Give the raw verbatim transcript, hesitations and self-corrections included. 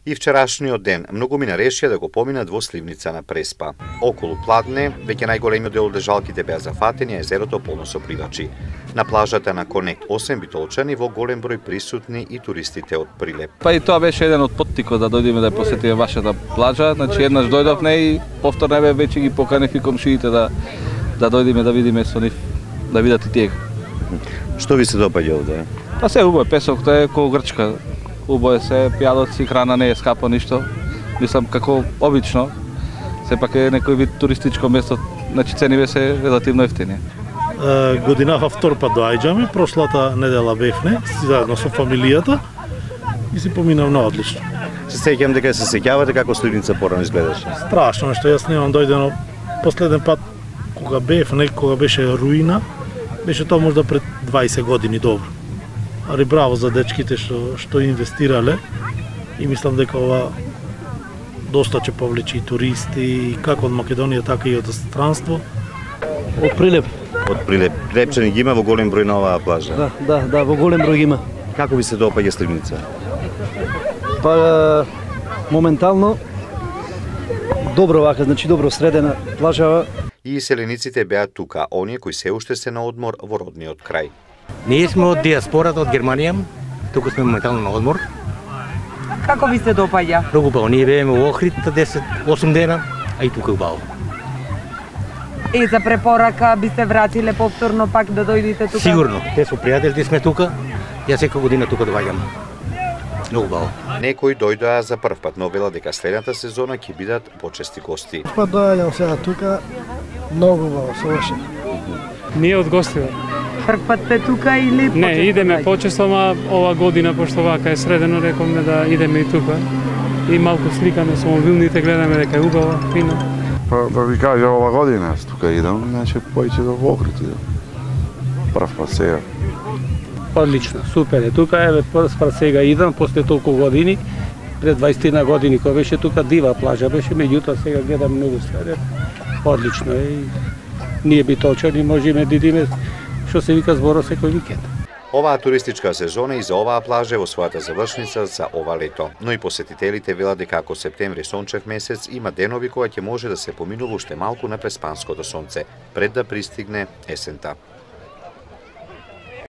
И вчерашниот ден многумина решија да го поминат во Сливница на Преспа. Околу Пладне, веќе најголемиот дел од лежалките беа зафатени, а езерото полно со пливачи. На плажата на Конект осем битолчани, во голем број присутни и туристите од Прилеп. Па и тоа беше еден од поттикот да дојдеме да посетиме вашата плажа. Значи еднаш дојдовме и повторно веќе ги поканев и комшиите да да дојдеме да видиме со нив, да видат и тие. Што ви се допаѓа овде? Па се убаво, песок, тоа е ко Грчка. Убаво е се, пијалоци, храна не е скапо ништо. Мислам како обично. Сепак е некој вид туристичко место, значи цениве се релативно ефтини. Годинава втор пат доаѓаме, прошлата недела бевне, заедно со фамилијата и си поминавме одлично. Се сеќавам дека се сеќавате како Сливница порано изгледаше. Страшно нешто, јас немам дојдено последен пат кога бевне, кога беше руина, беше тоа можда пред дваесет години добро. Али браво за дечките што што инвестирале и мислам дека ова доста ќе повлече и туристи, како од Македонија, така и од странство. Од Прилеп. Од Прилеп. Прилепчани ги има во голем број на оваа плажа. Да, да, да, во голем број ги има. Како ви се допаѓа Сливница? Па моментално добро вака, значи добро средена плажа. И селениците беа тука, оние кои се уште се на одмор во родниот крај. Ние сме од диаспората од Германија, тука сме моментално на одмор. Како ви се допаѓа? Многу убаво, ние бееме во Охрид десет осум дена, а и тука е убаво. И за препорака би се вратиле повторно пак да дојдете тука? Сигурно, те со пријателите сме тука, ја секоја година тука доаѓам. Многу убаво. Некои дојдоа за прв пат, но вела дека следната сезона ќе бидат почести гости. Па доаѓам сега тука, многу убаво, совршено. Ние од гостиве. Прв пат сте тука или Не, идеме почесто, ама ова година, пошто вака е средено, рековме да идеме и тука. И малку сликаме со мобилните, гледаме дека е убаво, фино. Па да ви кажа, ова година јас тука идам, значи појќе до Охрид идам. Прв пат сега. Одлично, супер е. Тука е прв пат сега идам, после толку години, пред дваесет години кога беше тука дива плажа беше, меѓутоа сега гледам многу среден. Одлично е. Ние битолчани можеме да идеме, што се вика, зборо секој викенд. Оваа туристичка сезона и за оваа плажа е во својата завршница за ова лето. Но и посетителите велат дека ако септември сончев месец има денови кога ќе може да се поминува уште малку на преспанското сонце, пред да пристигне есента.